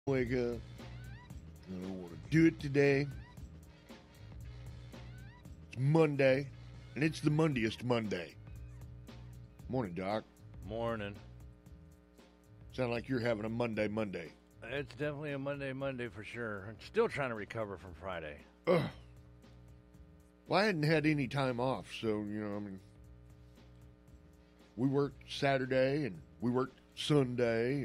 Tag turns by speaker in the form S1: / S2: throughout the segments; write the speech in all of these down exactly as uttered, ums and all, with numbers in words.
S1: Wake up. I don't want to do it today. It's Monday, and it's the Mondiest Monday. Morning, Doc.
S2: Morning.
S1: Sound like you're having a Monday Monday.
S2: It's definitely a Monday Monday for sure. I'm still trying to recover from Friday.
S1: Ugh. Well, I hadn't had any time off, so, you know, I mean, we worked Saturday, and we worked Sunday.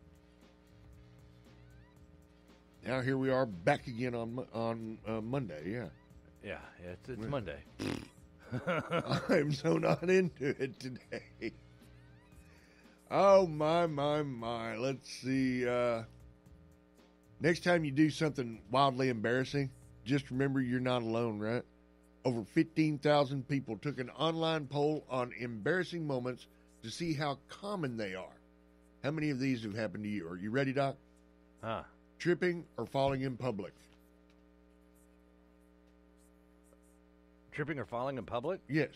S1: Now here we are back again on on uh, Monday, yeah.
S2: Yeah, it's, it's Monday.
S1: I'm so not into it today. Oh, my, my, my. Let's see. Uh, next time you do something wildly embarrassing, just remember you're not alone, right? Over fifteen thousand people took an online poll on embarrassing moments to see how common they are. How many of these have happened to you? Are you ready, Doc?
S2: Huh.
S1: Tripping or falling in public?
S2: Tripping or falling in public?
S1: Yes.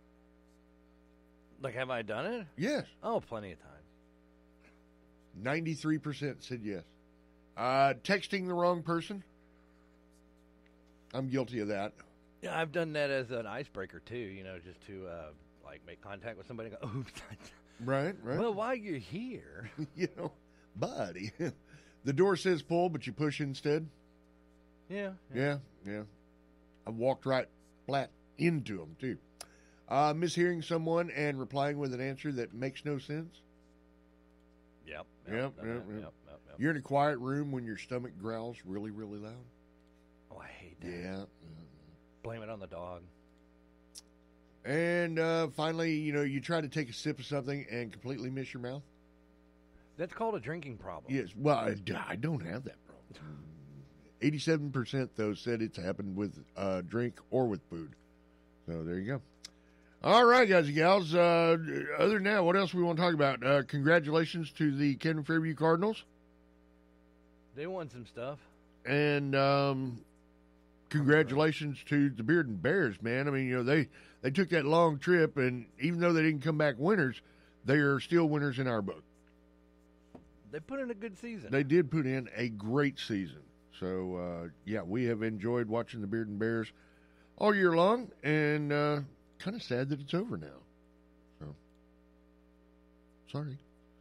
S2: Like, have I done it?
S1: Yes.
S2: Oh, plenty of times.
S1: ninety-three percent said yes. Uh, texting the wrong person? I'm guilty of that.
S2: Yeah, I've done that as an icebreaker, too, you know, just to, uh, like, make contact with somebody and go, oops.
S1: Right, right.
S2: Well, while you're here.
S1: You know, buddy. The door says pull, but you push instead?
S2: Yeah.
S1: Yeah, yeah. I walked right flat into them, too. Uh, mishearing someone and replying with an answer that makes no sense?
S2: Yep.
S1: Yep, yep,
S2: yep,
S1: yep.
S2: yep, yep, yep.
S1: You're in a quiet room when your stomach growls really, really loud?
S2: Oh, I hate that.
S1: Yeah.
S2: Blame it on the dog.
S1: And uh, finally, you know, you try to take a sip of something and completely miss your mouth?
S2: That's called a drinking problem.
S1: Yes. Well, I, I don't have that problem. eighty-seven percent, though, said it's happened with uh, drink or with food. So there you go. All right, guys and gals. Uh, other than that, what else we want to talk about? Uh, congratulations to the Camden Fairview Cardinals.
S2: They won some stuff.
S1: And um, congratulations to the Bearden Bears, man. I mean, you know, they, they took that long trip, and even though they didn't come back winners, they are still winners in our book.
S2: They put in a good season.
S1: They did put in a great season. So, uh, yeah, we have enjoyed watching the Bearden Bears all year long, and uh, kind of sad that it's over now. So, sorry.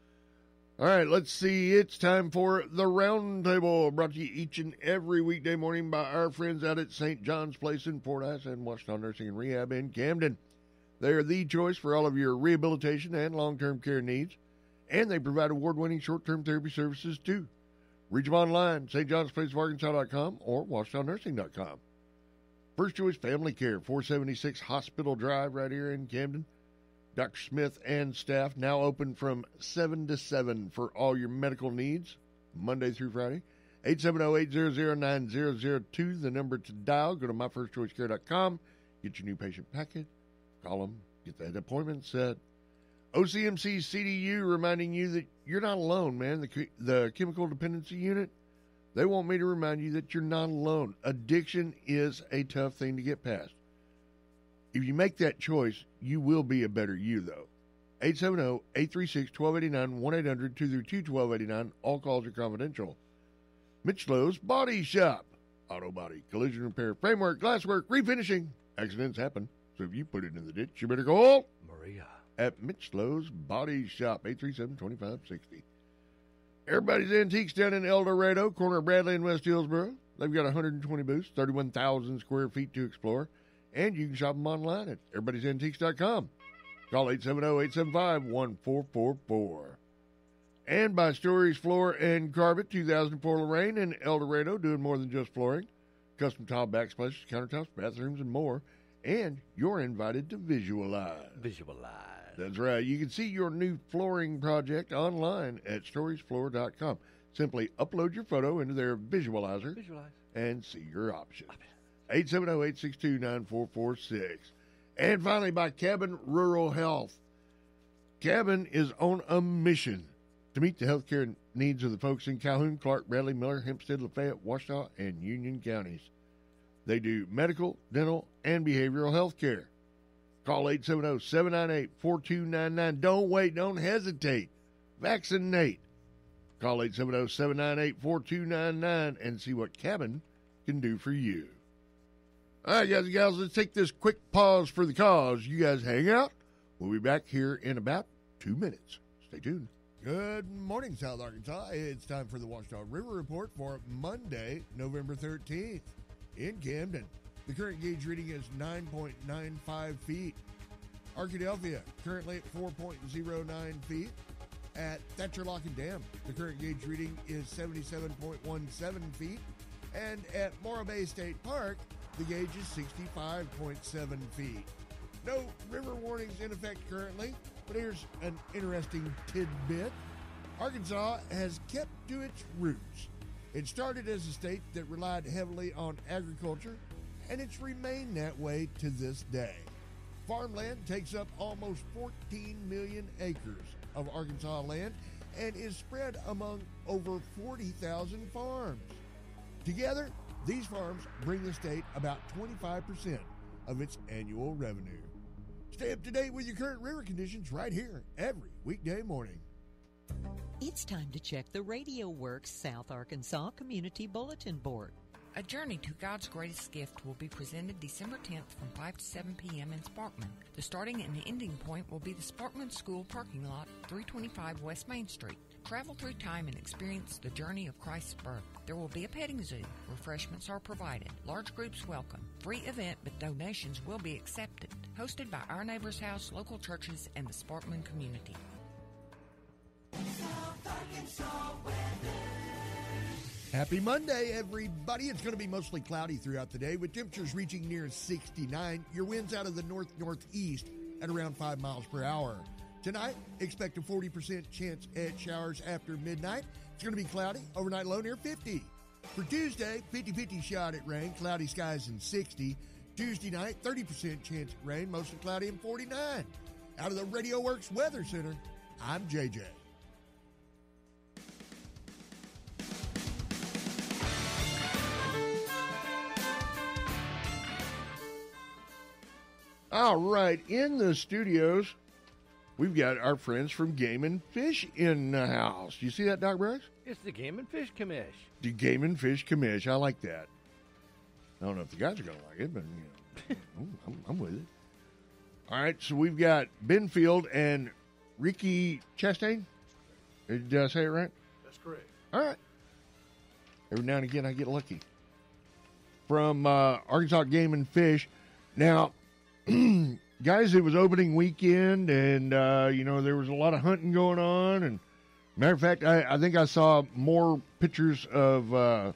S1: All right, let's see. It's time for the Roundtable, brought to you each and every weekday morning by our friends out at Saint John's Place in Fordyce and Washington Nursing and Rehab in Camden. They are the choice for all of your rehabilitation and long-term care needs, and they provide award-winning short-term therapy services, too. Reach them online, s t johns place of arkansas dot com or washington nursing dot com. First Choice Family Care, four seventy-six Hospital Drive right here in Camden. Doctor Smith and staff now open from seven to seven for all your medical needs, Monday through Friday. eight seven zero, eight zero zero, nine zero zero two, the number to dial. Go to my first choice care dot com, get your new patient packet, call them, get that appointment set. O C M C C D U reminding you that you're not alone, man. The, the Chemical Dependency Unit, they want me to remind you that you're not alone. Addiction is a tough thing to get past. If you make that choice, you will be a better you, though. eight seven zero, eight three six, one two eight nine, one eight hundred, two three two, one two eight nine. All calls are confidential. Mitchlow's Body Shop. Auto body, collision repair, framework, glasswork, refinishing. Accidents happen, so if you put it in the ditch, you better call
S2: Maria
S1: at Mitchlow's Body Shop, eight three seven, two five six zero. Everybody's Antiques down in El Dorado, corner of Bradley and West Hillsboro. They've got one hundred twenty booths, thirty-one thousand square feet to explore, and you can shop them online at everybody's antiques dot com. Call eight seven zero, eight seven five, one four four four. And by Stories Floor and Carpet, two thousand four Lorraine in El Dorado, doing more than just flooring. Custom tile backsplashes, countertops, bathrooms, and more. And you're invited to visualize.
S2: Visualize.
S1: That's right. You can see your new flooring project online at stories floor dot com. Simply upload your photo into their visualizer
S2: Visualize.
S1: and see your options. eight seven zero, eight six two, nine four four six. And finally, by Cabin Rural Health. Cabin is on a mission to meet the healthcare needs of the folks in Calhoun, Clark, Bradley, Miller, Hempstead, Lafayette, Ouachita, and Union counties. They do medical, dental, and behavioral health care. Call eight seven zero, seven nine eight, four two nine nine. Don't wait. Don't hesitate. Vaccinate. Call eight seven zero, seven nine eight, four two nine nine and see what Cabin can do for you. All right, guys and gals, let's take this quick pause for the cause. You guys hang out. We'll be back here in about two minutes. Stay tuned. Good morning, South Arkansas. It's time for the Ouachita River Report for Monday, November thirteenth. In Camden, the current gauge reading is nine point nine five feet. Arkadelphia, currently at four point zero nine feet. At Thatcher Lock and Dam, the current gauge reading is seventy-seven point one seven feet. And at Morro Bay State Park, the gauge is sixty-five point seven feet. No river warnings in effect currently, but here's an interesting tidbit. Arkansas has kept to its roots. It started as a state that relied heavily on agriculture, and it's remained that way to this day. Farmland takes up almost fourteen million acres of Arkansas land and is spread among over forty thousand farms. Together, these farms bring the state about twenty-five percent of its annual revenue. Stay up to date with your current river conditions right here every weekday morning.
S3: It's time to check the Radio Works South Arkansas Community Bulletin Board.
S4: A Journey to God's Greatest Gift will be presented December tenth from five to seven p.m. in Sparkman. The starting and ending point will be the Sparkman School parking lot, three twenty-five West Main Street. Travel through time and experience the journey of Christ's birth. There will be a petting zoo. Refreshments are provided. Large groups welcome. Free event, but donations will be accepted. Hosted by Our Neighbor's House, local churches, and the Sparkman community.
S5: South Arkansas weather.
S1: Happy Monday, everybody. It's going to be mostly cloudy throughout the day with temperatures reaching near sixty-nine. Your winds out of the north-northeast at around five miles per hour. Tonight, expect a forty percent chance at showers after midnight. It's going to be cloudy, overnight low near fifty. For Tuesday, fifty-fifty shot at rain, cloudy skies and sixty. Tuesday night, thirty percent chance at rain, mostly cloudy and forty-nine. Out of the Radio Works Weather Center, I'm J J. All right, in the studios, we've got our friends from Game and Fish in the house. You see that, Doc Bryce?
S2: It's the Game and Fish Commish.
S1: The Game and Fish Commish. I like that. I don't know if the guys are going to like it, but you know, I'm, I'm with it. All right, so we've got Ben Field and Ricky Chastain. Did I say it right?
S6: That's correct.
S1: All right. Every now and again, I get lucky. From uh, Arkansas Game and Fish. Now, guys, it was opening weekend, and, uh, you know, there was a lot of hunting going on. And matter of fact, I, I think I saw more pictures of uh,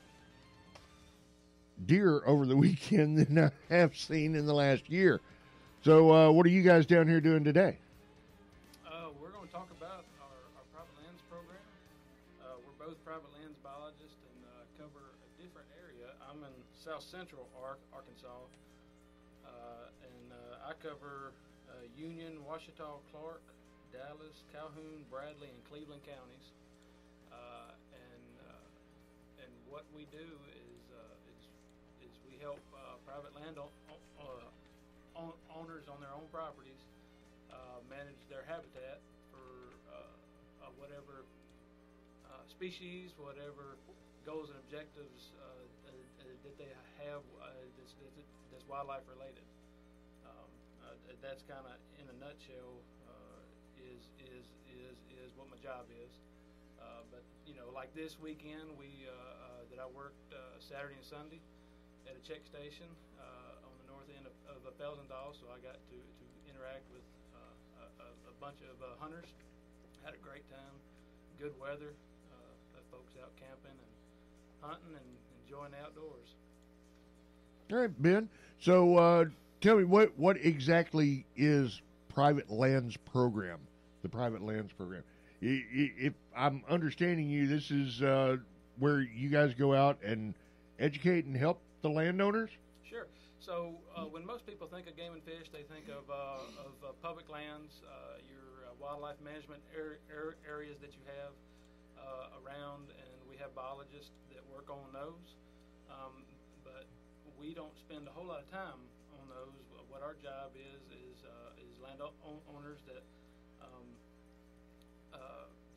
S1: deer over the weekend than I have seen in the last year. So uh, what are you guys down here doing today?
S6: Uh, we're going to talk about our, our private lands program. Uh, we're both private lands biologists and uh, cover a different area. I'm in South Central Ar- Arkansas. Uh, and uh, I cover uh, Union, Ouachita, Clark, Dallas, Calhoun, Bradley, and Cleveland counties. Uh, and uh, and what we do is uh, is, is we help uh, private land o- uh, own- owners on their own properties uh, manage their habitat for uh, uh, whatever uh, species, whatever goals and objectives uh, uh, that they have uh, that's, that's, that's wildlife related. Um, uh, that's kind of in a nutshell uh, is is is is what my job is. Uh, but you know, like this weekend, we uh, uh, that I worked uh, Saturday and Sunday at a check station uh, on the north end of, of Felsendahl, so I got to, to interact with uh, a, a bunch of uh, hunters. Had a great time, good weather, uh, folks out camping and hunting and enjoying the outdoors.
S1: All right, Ben. So uh, tell me, what, what exactly is Private Lands Program, the Private Lands Program? If I'm understanding you, this is uh, where you guys go out and educate and help the landowners?
S6: Sure. So uh, when most people think of game and fish, they think of, uh, of uh, public lands, uh, your uh, wildlife management er- er- areas that you have uh, around, and we have biologists that work on those. Um, but we don't spend a whole lot of time on those. What our job is is uh, is land o- owners that um, uh, say you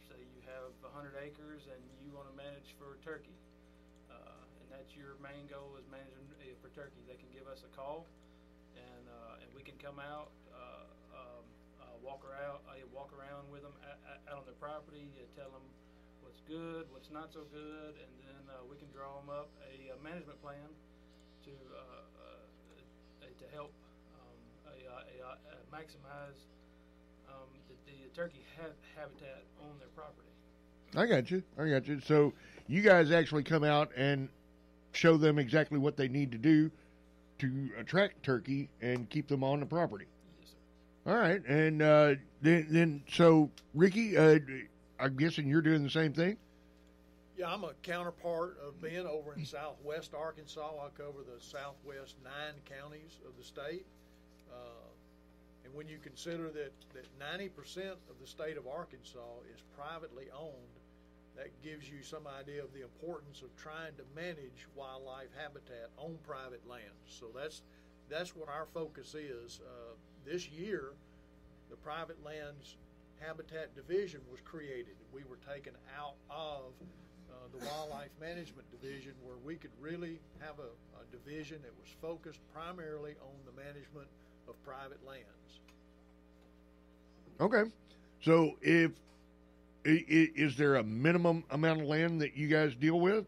S6: have one hundred acres and you want to manage for turkey, uh, and that's your main goal is managing uh, for turkey, they can give us a call, and uh, and we can come out, uh, um, uh, walk around, uh, walk around with them at, at, out on their property, uh, tell them what's good, what's not so good, and then uh, we can draw them up a, a management plan to uh, uh, to help um, a, a, a, a maximize um, the, the turkey ha- habitat on their property.
S1: I got you. I got you. So you guys actually come out and show them exactly what they need to do to attract turkey and keep them on the property.
S6: Yes, sir.
S1: All right, and uh, then, then so Ricky, uh, I'm guessing you're doing the same thing.
S7: Yeah, I'm a counterpart of Ben over in southwest Arkansas. I cover the southwest nine counties of the state. Uh, and when you consider that, that ninety percent of the state of Arkansas is privately owned, that gives you some idea of the importance of trying to manage wildlife habitat on private lands. So that's that's what our focus is. Uh, this year, the private lands habitat division was created. We were taken out of uh, the wildlife management division, where we could really have a, a division that was focused primarily on the management of private lands.
S1: Okay, so if i- i- is there a minimum amount of land that you guys deal with?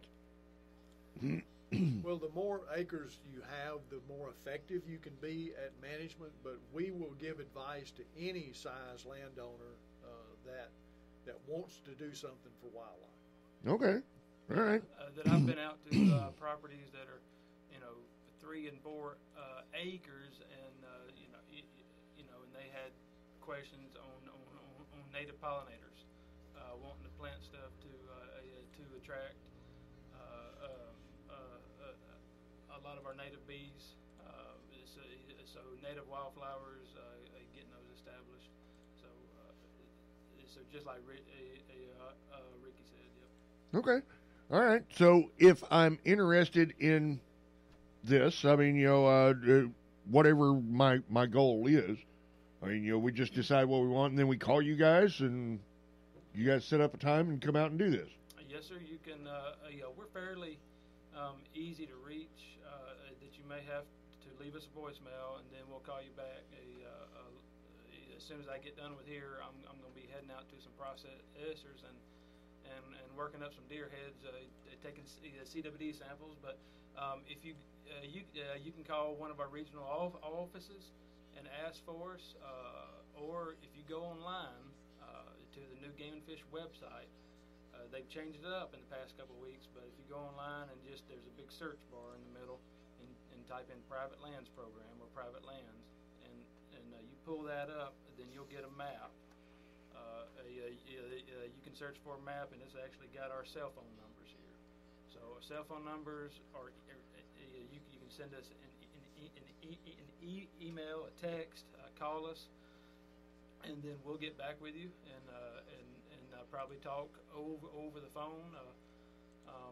S7: Well, the more acres you have, the more effective you can be at management, but we will give advice to any size landowner uh, that that wants to do something for wildlife.
S1: Okay, all right.
S6: Uh, that I've been out to uh, properties that are, you know, three and four uh, acres, and uh, you know, y- y- you know, and they had questions on on, on, on native pollinators, uh, wanting to plant stuff to uh, uh, to attract uh, um, uh, uh, a lot of our native bees. Uh, so, so native wildflowers, uh, uh, getting those established. So, uh, so just like Rick, uh, uh, uh, Ricky said, yep.
S1: Okay. All right. So if I'm interested in this, I mean, you know, uh, uh, whatever my, my goal is, I mean, you know, we just decide what we want, and then we call you guys, and you guys set up a time and come out and do this.
S6: Yes, sir. You can. Uh, uh, you know, we're fairly um, easy to reach. Uh, that you may have to leave us a voicemail, and then we'll call you back. A, uh, uh, as soon as I get done with here, I'm, I'm going to be heading out to some processors and and, and working up some deer heads, uh, taking C W D samples. But um, if you uh, you uh, you can call one of our regional offices and ask for us, uh, or if you go online uh, to the new Game and Fish website. Uh, they've changed it up in the past couple of weeks, but if you go online and just there's a big search bar in the middle, and, and type in private lands program or private lands, and and uh, you pull that up, then you'll get a map. Uh, a, a, a, a, you can search for a map, and it's actually got our cell phone numbers here. So our cell phone numbers, or uh, you, you can send us an, an, an, e, an e- email, a text, uh, call us, and then we'll get back with you and uh, and. Uh, probably talk over over the phone uh, um,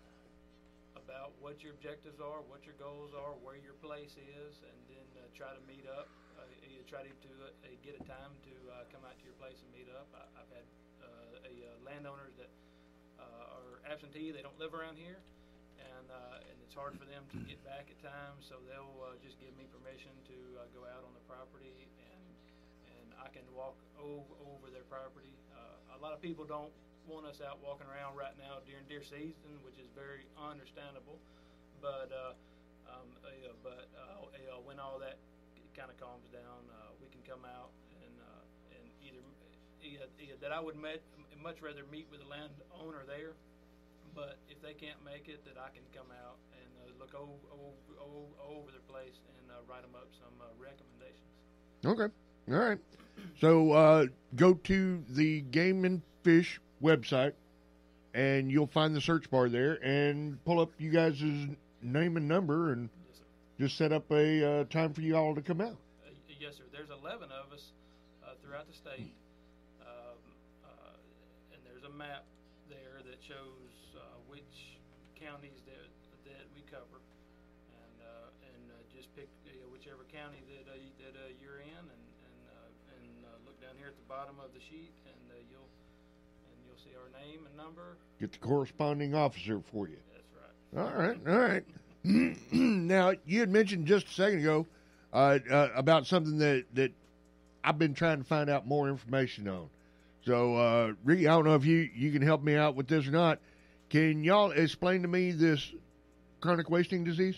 S6: about what your objectives are, what your goals are, where your place is, and then uh, try to meet up. Uh, you try to, to uh, get a time to uh, come out to your place and meet up. I, I've had uh, a, uh, landowners that uh, are absentee; they don't live around here, and uh, and it's hard for them to get back at times. So they'll uh, just give me permission to uh, go out on the property, and and I can walk over over their property. A lot of people don't want us out walking around right now during deer season, which is very understandable. But uh, um, uh, but uh, uh, when all that kind of calms down, uh, we can come out and uh, and either, either, either that I would met, much rather meet with the landowner there. But if they can't make it, that I can come out and uh, look over, over over their place and uh, write them up some uh, recommendations.
S1: Okay. All right. So uh, go to the Game and Fish website, and you'll find the search bar there, and pull up you guys' name and number, and
S6: Yes, sir.
S1: just set up a uh, time for you all to come out.
S6: Uh, yes, sir. There's eleven of us uh, throughout the state, um, uh, and there's a map there that shows uh, which counties that that we cover, and uh, and uh, just pick uh, whichever county that uh, that uh, you're in, and and uh, and uh, look down here at the bottom of the sheet, and uh, you'll and you'll see our name and number.
S1: Get the corresponding officer for you.
S6: That's right.
S1: All right, all right. Now, you had mentioned just a second ago uh, uh, about something that, that I've been trying to find out more information on. So, uh, Ricky, I don't know if you, you can help me out with this or not. Can y'all explain to me this chronic wasting disease?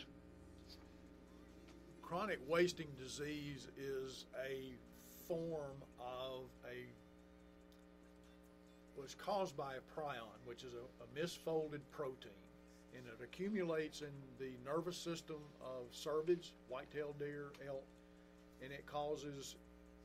S7: Chronic wasting disease is a form of a was caused by a prion, which is a, a misfolded protein, and it accumulates in the nervous system of cervids, white-tailed deer, elk, and it causes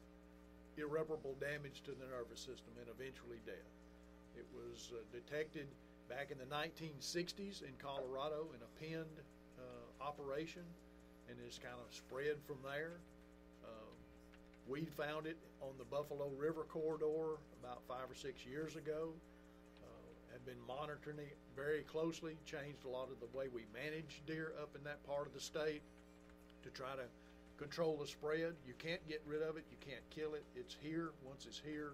S7: irreparable damage to the nervous system and eventually death. It was uh, detected back in the nineteen sixties in Colorado in a penned uh, operation, and it's kind of spread from there. Uh, we found it on the Buffalo River corridor about five or six years ago. Uh, have been monitoring it very closely, changed a lot of the way we manage deer up in that part of the state to try to control the spread. You can't get rid of it. You can't kill it. It's here. Once it's here.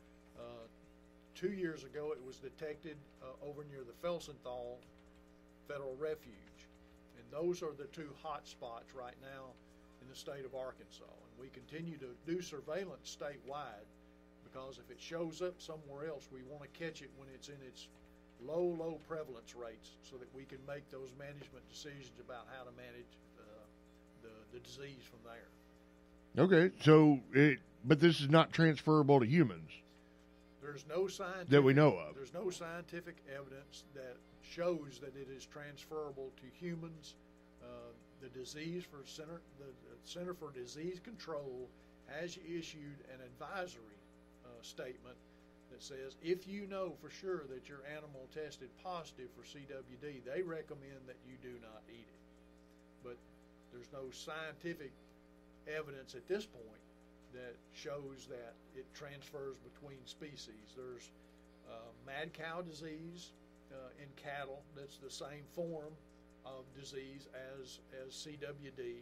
S7: Uh, two years ago, it was detected uh, over near the Felsenthal Federal Refuge. And those are the two hot spots right now in the state of Arkansas. And we continue to do surveillance statewide because if it shows up somewhere else, we want to catch it when it's in its low, low prevalence rates so that we can make those management decisions about how to manage uh, the, the disease from there.
S1: Okay, so it, but this is not transferable to humans.
S7: There's no scientific
S1: that we know of.
S7: There's no scientific evidence that shows that it is transferable to humans. Uh, the disease for Center, the, the Center for Disease Control has issued an advisory uh, statement that says if you know for sure that your animal tested positive for C W D, they recommend that you do not eat it. But there's no scientific evidence at this point that shows that it transfers between species. There's uh, mad cow disease uh, in cattle that's the same form of disease as as C W D,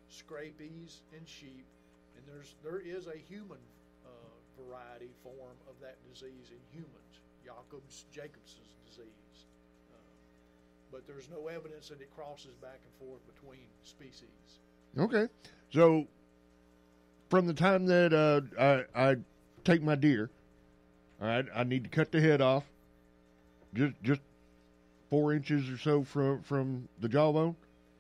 S7: scabies in sheep, and there's there is a human uh, variety form of that disease in humans, Jacobs Jacobson's disease. Uh, but there's no evidence that it crosses back and forth between species.
S1: Okay, so from the time that uh, I, I take my deer, all right, I need to cut the head off, just just four inches or so from from the jawbone.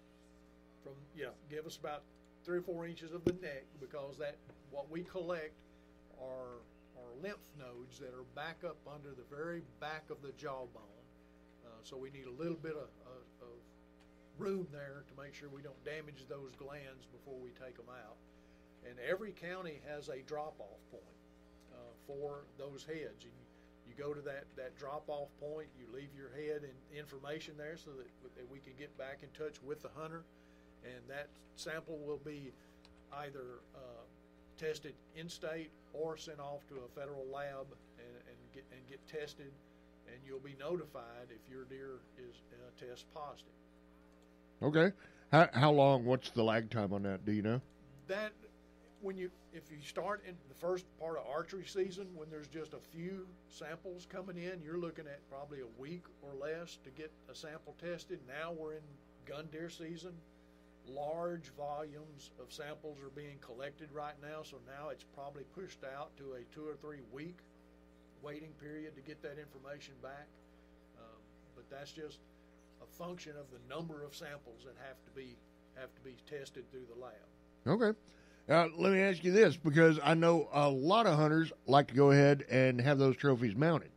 S7: From yeah, give us about three or four inches of the neck because that what we collect are are lymph nodes that are back up under the very back of the jawbone. Uh, so we need a little bit of, of, of room there to make sure we don't damage those glands before we take them out. And every county has a drop-off point uh, for those heads. You, you go to that, that drop-off point, you leave your head and information there so that, that we can get back in touch with the hunter, and that sample will be either uh, tested in-state or sent off to a federal lab and, and get and get tested, and you'll be notified if your deer is uh, test positive.
S1: Okay. How how long? What's the lag time on that? Do you know?
S7: That. When you, if you start in the first part of archery season, when there's just a few samples coming in, you're looking at probably a week or less to get a sample tested. Now we're in gun deer season. Large volumes of samples are being collected right now, so now it's probably pushed out to a two or three week waiting period to get that information back. Um, but that's just a function of the number of samples that have to be have to be tested through the lab.
S1: Okay. Uh, let me ask you this, because I know a lot of hunters like to go ahead and have those trophies mounted.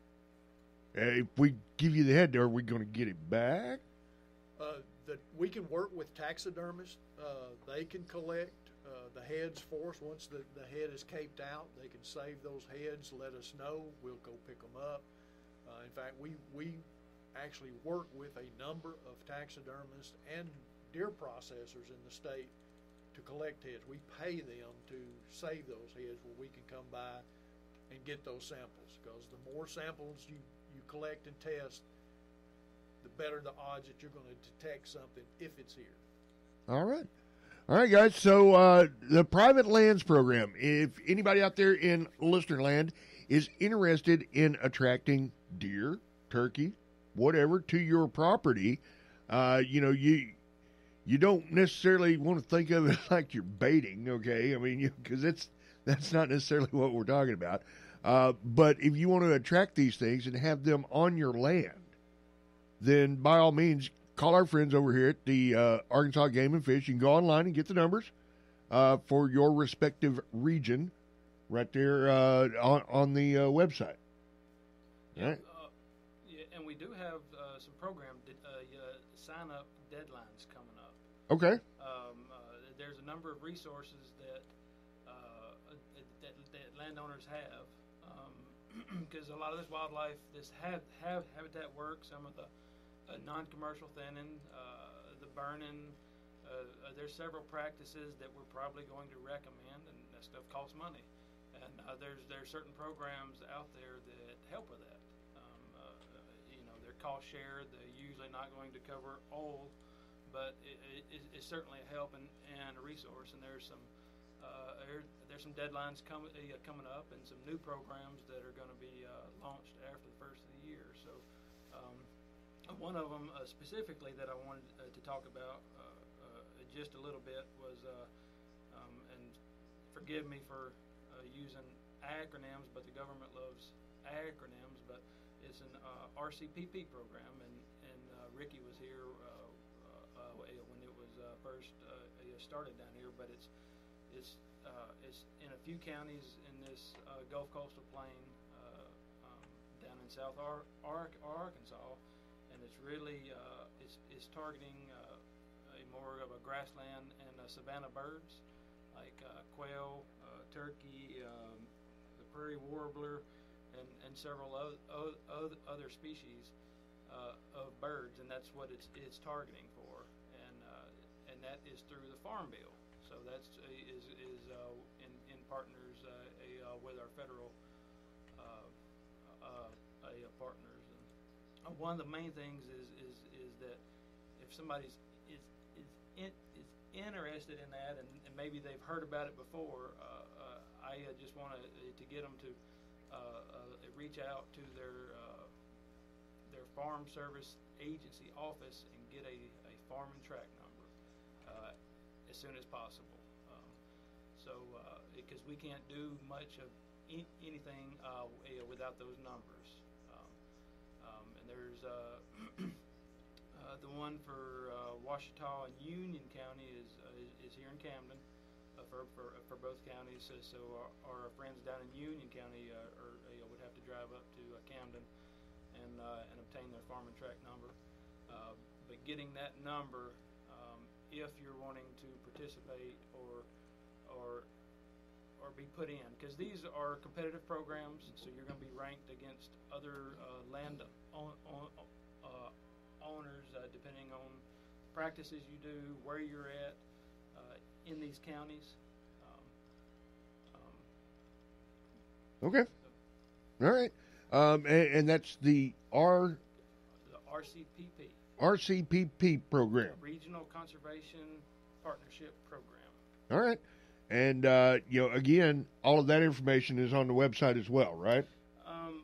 S1: Uh, if we give you the head, are we going to get it back?
S7: Uh, the, we can work with taxidermists. Uh, they can collect uh, the heads for us. Once the, the head is caped out, they can save those heads, let us know. We'll go pick them up. Uh, in fact, we, we actually work with a number of taxidermists and deer processors in the state to collect heads. We pay them to save those heads where we can come by and get those samples, because the more samples you, you collect and test, the better the odds that you're going to detect something if it's here.
S1: All right. All right, guys. So uh, the private lands program, if anybody out there in listener land is interested in attracting deer, turkey, whatever to your property, uh, you know, you you don't necessarily want to think of it like you're baiting, okay? I mean, because it's that's not necessarily what we're talking about. Uh, but if you want to attract these things and have them on your land, then by all means, call our friends over here at the uh, Arkansas Game and Fish. You can go online and get the numbers uh, for your respective region right there uh, on, on the uh, website. All right.
S6: Uh, yeah, and we do have uh, some program de- uh, uh, sign-up deadlines coming up.
S1: Okay.
S6: Um, uh, there's a number of resources that uh, that, that landowners have, because a lot of this wildlife, this have, have habitat work, some of the uh, non-commercial thinning, uh, the burning. Uh, uh, there's several practices that we're probably going to recommend, and that stuff costs money. And uh, there's there's certain programs out there that help with that. Um, uh, you know, they're cost shared. They're usually not going to cover all, but it, it, it's certainly a help and, and a resource. And there's some uh, there, there's some deadlines coming uh, coming up, and some new programs that are going to be uh, launched after the first of the year. So um, one of them uh, specifically that I wanted uh, to talk about uh, uh, just a little bit was, uh, um, and forgive me for uh, using acronyms, but the government loves acronyms, but it's an uh, R C P P program, and, and uh, Ricky was here uh, uh, when it was uh, first uh, started down here, but it's it's uh, it's in a few counties in this uh, Gulf Coastal Plain uh, um, down in South Ar- Ar- Arkansas, and it's really uh, it's it's targeting uh, a more of a grassland and uh, savanna birds like uh, quail, uh, turkey, um, the prairie warbler, and, and several other, other, other species uh, of birds, and that's what it's it's targeting for, and uh, and that is through the Farm Bill. So that's uh, is is uh, in in partners uh, a, uh, with our federal uh, uh, a, uh, partners. And uh, one of the main things is is is that if somebody's is is in, is interested in that, and, and maybe they've heard about it before, uh, uh, I uh, just want to to get them to uh, uh, reach out to their uh, their Farm Service Agency office and get a, a farm and track number uh, as soon as possible. Um, so because uh, we can't do much of e- anything uh, w- without those numbers. Um, um, and there's uh, Uh, the one for uh, Ouachita and Union County is uh, is, is here in Camden uh, for, for for both counties. So, so our, our friends down in Union County uh, are, uh, would have to drive up to uh, Camden and uh, and obtain their farm and track number. Uh, but getting that number, um, if you're wanting to participate or or or be put in, because these are competitive programs, so you're going to be ranked against other uh, land on, on, uh, owners, uh, depending on practices you do, where you're at uh, in these counties. Um, um,
S1: Okay. All right. Um, and, and that's the R
S6: the R C P P.
S1: R C P P program.
S6: Regional Conservation Partnership Program.
S1: All right. And, uh, you know, again, all of that information is on the website as well, right?
S6: Um,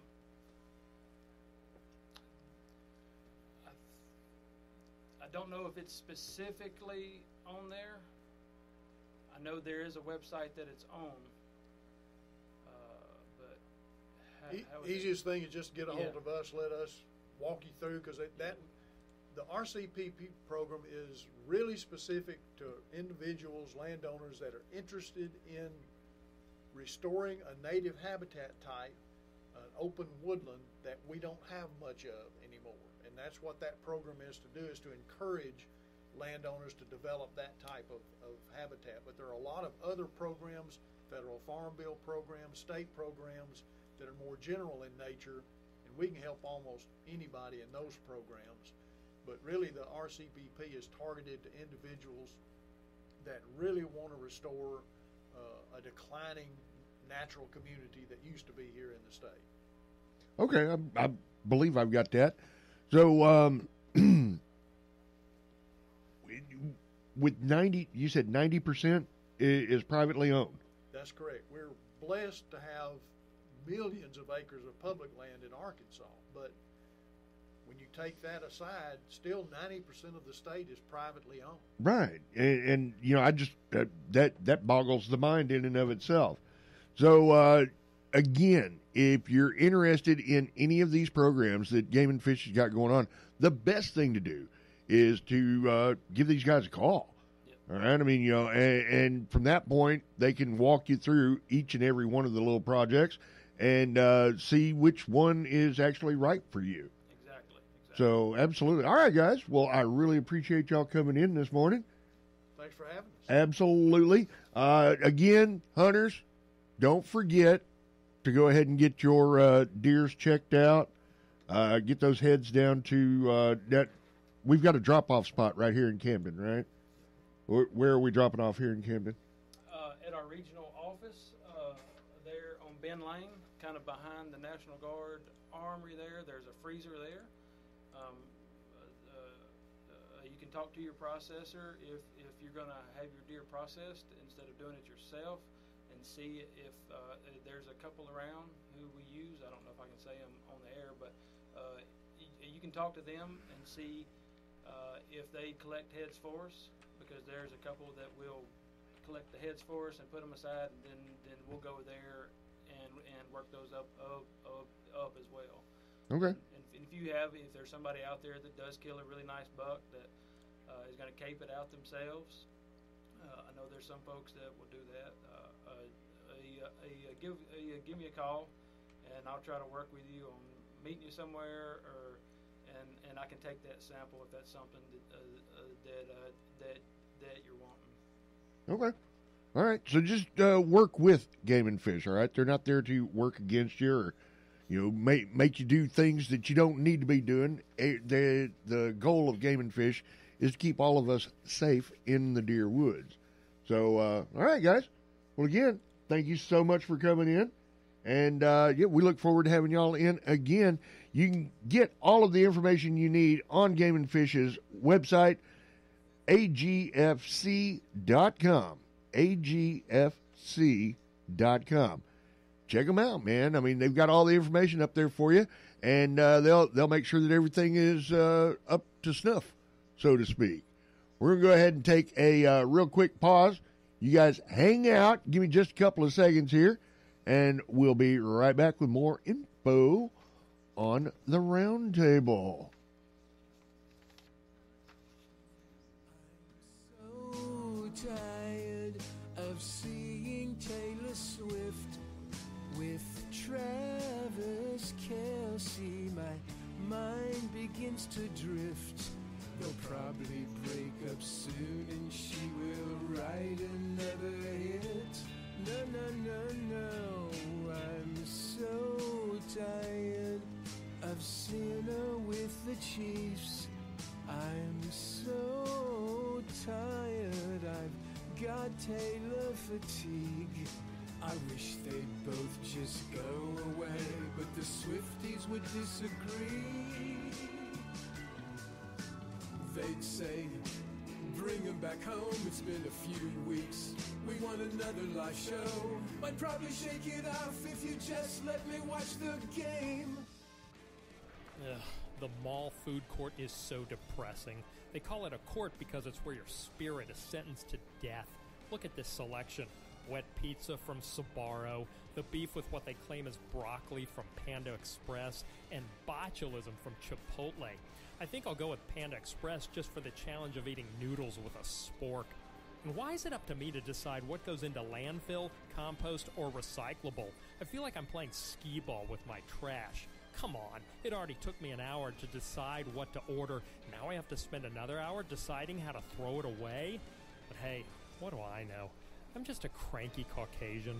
S6: I, I don't know if it's specifically on there. I know there is a website that it's on. Uh, but how,
S7: E-
S6: how is it?
S7: Easiest thing is just get a hold
S6: Yeah.
S7: of us, let us walk you through, because that the R C P P program is really specific to individuals, landowners that are interested in restoring a native habitat type, an open woodland that we don't have much of anymore. And that's what that program is to do, is to encourage landowners to develop that type of, of habitat. But there are a lot of other programs, federal farm bill programs, state programs that are more general in nature, and we can help almost anybody in those programs. But really the R C P P is targeted to individuals that really want to restore uh, a declining natural community that used to be here in the state.
S1: Okay. I, I believe I've got that. So, um, with ninety, you said ninety percent is, is privately owned.
S7: That's correct. We're blessed to have millions of acres of public land in Arkansas. But when you take that aside, still ninety percent of the state is privately owned.
S1: Right, and, and you know, I just uh, that that boggles the mind in and of itself. So uh, again, if you're interested in any of these programs that Game and Fish has got going on, the best thing to do is to uh, give these guys a call.
S6: Yep.
S1: All right, I mean, you know, and, and from that point, they can walk you through each and every one of the little projects and uh, see which one is actually right for you.
S6: Exactly. exactly.
S1: So, absolutely. All right, guys. Well, I really appreciate y'all coming in this morning.
S7: Thanks for having us.
S1: Absolutely. Uh, again, hunters, don't forget to go ahead and get your uh, deers checked out. Uh, get those heads down to uh, that. We've got a drop-off spot right here in Camden, right? Where, where are we dropping off here in Camden?
S6: Uh, at our regional office, uh, there on Ben Lane, kind of behind the National Guard Armory there, there's a freezer there. Um, uh, uh, you can talk to your processor if, if you're going to have your deer processed instead of doing it yourself, and see if uh, there's a couple around who we use. I don't know if I can say them on the air, but uh, y- you can talk to them and see uh, if they collect heads for us, because there's a couple that will collect the heads for us and put them aside, and then, then we'll go there and and work those up up up, up as well.
S1: Okay.
S6: And, and if you have, if there's somebody out there that does kill a really nice buck that uh, is going to cape it out themselves, uh, I know there's some folks that will do that. Uh, uh, a, a, a, give a, give me a call, and I'll try to work with you on meeting you somewhere, or and and I can take that sample if that's something that uh, uh, that uh, that that you're wanting.
S1: Okay. All right. So just uh, work with Game and Fish, all right? They're not there to work against you or, you know, make, make you do things that you don't need to be doing. Eh, The, the goal of Game and Fish is to keep all of us safe in the deer woods. So, uh, all right, guys. Well, again, thank you so much for coming in. And, uh, yeah, we look forward to having y'all in again. You can get all of the information you need on Game and Fish's website, A G F C dot com. A G F C dot com. Check them out, man. I mean, they've got all the information up there for you, and uh, they'll they'll make sure that everything is uh, up to snuff, so to speak. We're going to go ahead and take a uh, real quick pause. You guys hang out. Give me just a couple of seconds here, and we'll be right back with more info on the roundtable.
S5: So tired of seeing Taylor Swift with Travis Kelce. My mind begins to drift. They'll probably break up soon and she will write another hit. No, no, no, no. I'm so tired of seeing her with the Chiefs. I'm so tired, I've got Taylor fatigue. I wish they'd both just go away, but the Swifties would disagree. They'd say, bring him back home, it's been a few weeks. We want another live show. I'd probably shake it off if you just let me watch the game.
S8: Ugh, the mall food court is so depressing. They call it a court because it's where your spirit is sentenced to death. Look at this selection. Wet pizza from Sbarro, the beef with what they claim is broccoli from Panda Express, and botulism from Chipotle. I think I'll go with Panda Express just for the challenge of eating noodles with a spork. And why is it up to me to decide what goes into landfill, compost, or recyclable? I feel like I'm playing skee-ball with my trash. Come on, it already took me an hour to decide what to order. Now I have to spend another hour deciding how to throw it away? But hey, what do I know? I'm just a cranky Caucasian.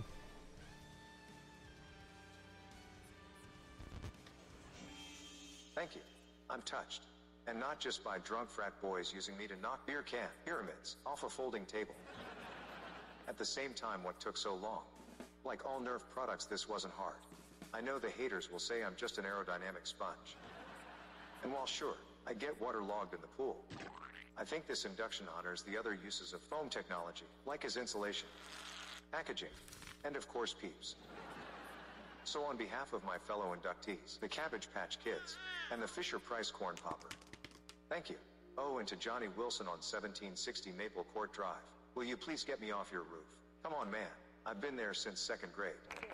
S9: Thank you. I'm touched. And not just by drunk frat boys using me to knock beer can pyramids off a folding table. At the same time, what took so long? Like all Nerf products, this wasn't hard. I know the haters will say I'm just an aerodynamic sponge. And while sure, I get waterlogged in the pool, I think this induction honors the other uses of foam technology, like as insulation, packaging, and of course peeps. So on behalf of my fellow inductees, the Cabbage Patch Kids, and the Fisher-Price Corn Popper, thank you. Oh, and to Johnny Wilson on seventeen sixty Maple Court Drive, will you please get me off your roof? Come on, man. I've been there since second grade.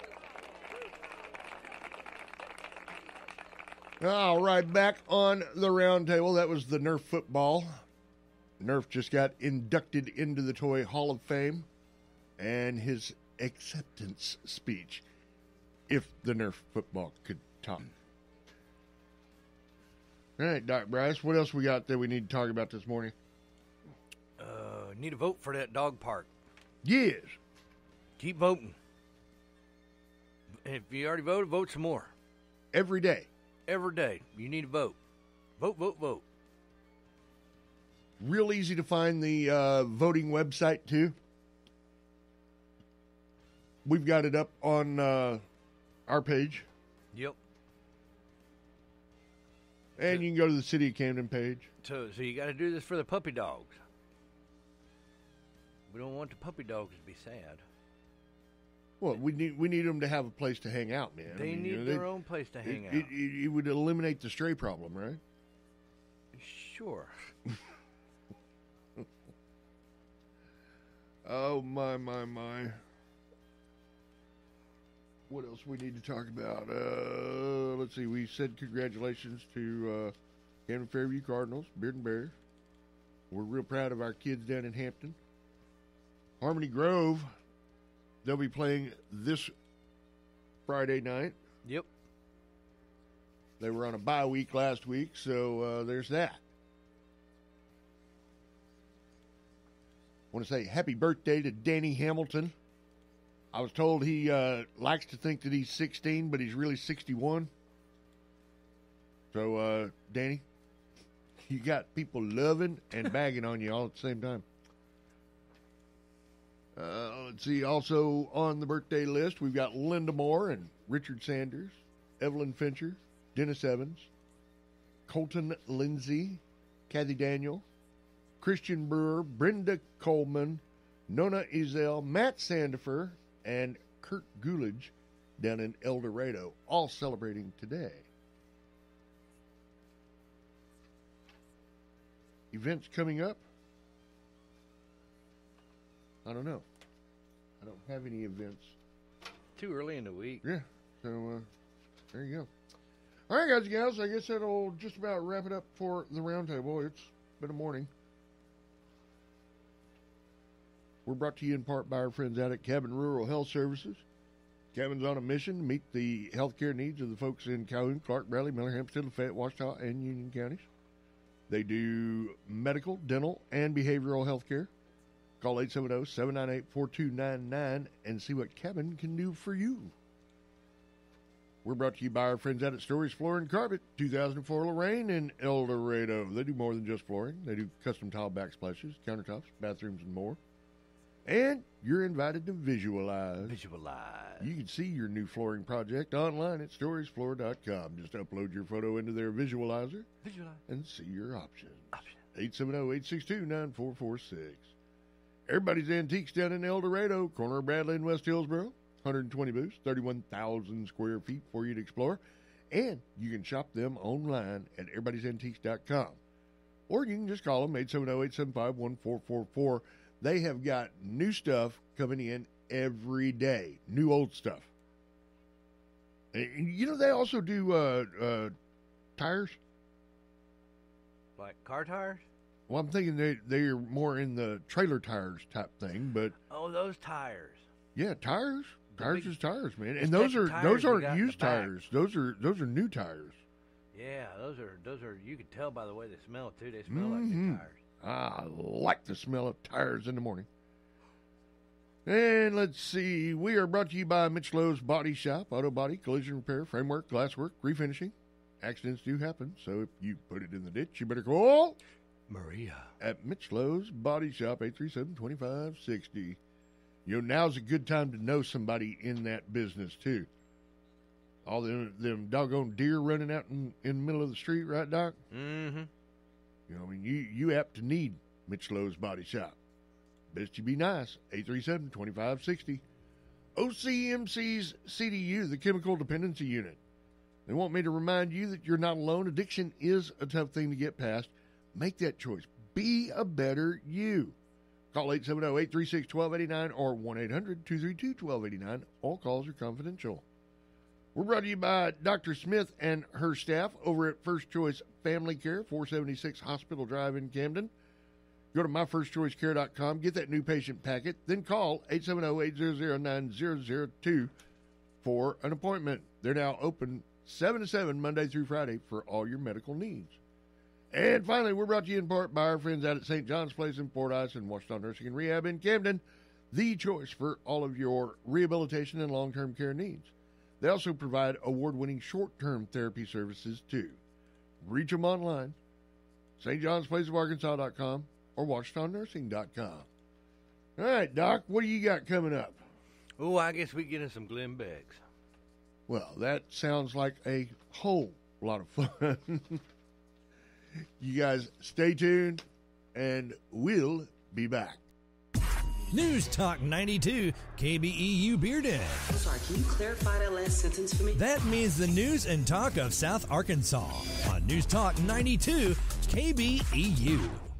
S1: All right, back on the roundtable. That was the Nerf football. Nerf just got inducted into the Toy Hall of Fame, and his acceptance speech, if the Nerf football could talk. All right, Doc Bryce, what else we got that we need to talk about this morning?
S2: Uh, need a vote for that dog park.
S1: Yes.
S2: Keep voting. If you already voted, vote some more.
S1: Every day.
S2: Every day. You need to vote. Vote, vote, vote.
S1: Real easy to find the uh, voting website, too. We've got it up on uh, our page.
S2: Yep.
S1: And you can go to the City of Camden page.
S2: So, so you got to do this for the puppy dogs. We don't want the puppy dogs to be sad.
S1: Well, we need we need them to have a place to hang out, man.
S2: They
S1: I mean,
S2: need
S1: you know,
S2: their
S1: they,
S2: own place to hang
S1: it,
S2: out.
S1: It, it, it would eliminate the stray problem, right?
S2: Sure.
S1: Oh, my, my, my. What else we need to talk about? Uh, let's see. We said congratulations to uh, Camden Fairview Cardinals, Beard and Bears. We're real proud of our kids down in Hampton. Harmony Grove, they'll be playing this Friday night.
S2: Yep.
S1: They were on a bye week last week, so uh, there's that. I want to say happy birthday to Danny Hamilton. I was told he uh, likes to think that he's sixteen, but he's really sixty-one. So, uh, Danny, you got people loving and bagging on you all at the same time. Uh, let's see, also on the birthday list, we've got Linda Moore and Richard Sanders, Evelyn Fincher, Dennis Evans, Colton Lindsay, Kathy Daniel, Christian Brewer, Brenda Coleman, Nona Ezel, Matt Sandifer, and Kurt Gulage down in El Dorado, all celebrating today. Events coming up? I don't know. I don't have any events.
S2: Too early in the week.
S1: Yeah, so uh, there you go. All right, guys and gals, I guess that'll just about wrap it up for the roundtable. It's been a morning. We're brought to you in part by our friends out at Cabin Rural Health Services. Cabin's on a mission to meet the health care needs of the folks in Calhoun, Clark, Bradley, Miller, Hempstead, Lafayette, Ouachita, and Union counties. They do medical, dental, and behavioral health care. Call eight seven zero, seven nine eight, four two nine nine and see what Cabin can do for you. We're brought to you by our friends out at Stories Floor and Carpet, two thousand four Lorraine in El Dorado. They do more than just flooring. They do custom tile backsplashes, countertops, bathrooms, and more. And you're invited to visualize.
S2: Visualize.
S1: You can see your new flooring project online at stories floor dot com. Just upload your photo into their visualizer.
S2: Visualize.
S1: And see your options.
S2: Options.
S1: eight seven zero, eight six two, nine four four six. Everybody's Antiques down in El Dorado, corner of Bradley and West Hillsboro. one hundred twenty booths, thirty-one thousand square feet for you to explore. And you can shop them online at everybody's antiques dot com. Or you can just call them, eight seven zero, eight seven five, one four four four. They have got new stuff coming in every day. New old stuff. And, you know, they also do uh, uh, tires.
S2: Like car tires?
S1: Well, I'm thinking they, they're more in the trailer tires type thing, but...
S2: Oh, those tires.
S1: Yeah, tires.
S2: The
S1: Tires
S2: big-
S1: is tires, man.
S2: the
S1: And those
S2: stack
S1: are
S2: of tires
S1: those
S2: we
S1: aren't
S2: got in the
S1: used
S2: back.
S1: tires. Those are those are new tires.
S2: Yeah, those are, those are, you can tell by the way they smell, too. They smell like
S1: Mhm.
S2: new tires.
S1: I like the smell of tires in the morning. And let's see, we are brought to you by Mitch Lowe's Body Shop, auto body, collision repair, framework, glasswork, refinishing. Accidents do happen, so if you put it in the ditch, you better call
S2: Maria
S1: at Mitch Lowe's Body Shop, eight three seven, two five six zero. You know, now's a good time to know somebody in that business, too. All them, them doggone deer running out in, in the middle of the street, right, Doc?
S2: Mm-hmm.
S1: You know, I mean, you, you apt to need Mitch Lowe's Body Shop. Best you be nice. eight three seven, two five six zero. O C M C's C D U, the Chemical Dependency Unit. They want me to remind you that you're not alone. Addiction is a tough thing to get past. Make that choice. Be a better you. Call eight seven zero, eight three six, one two eight nine or one eight hundred, two three two, one two eight nine. All calls are confidential. We're brought to you by Doctor Smith and her staff over at First Choice Family Care, four seventy-six Hospital Drive in Camden. Go to my first choice care dot com, get that new patient packet, then call eight seven zero, eight zero zero, nine zero zero two for an appointment. They're now open seven to seven, Monday through Friday, for all your medical needs. And finally, we're brought to you in part by our friends out at Saint John's Place in Fordyce and Washington Nursing and Rehab in Camden, the choice for all of your rehabilitation and long-term care needs. They also provide award-winning short-term therapy services, too. Reach them online, S T John's Place of Arkansas dot com or Washington Nursing dot com. All right, Doc, what do you got coming up?
S2: Oh, I guess we get in some Glenn Becks.
S1: Well, that sounds like a whole lot of fun. You guys stay tuned, and we'll be back.
S10: News Talk ninety-two, K B E U Beer Den.
S11: I'm sorry, can you clarify that last sentence for me?
S10: That means the news and talk of South Arkansas on News Talk ninety-two, K B E U.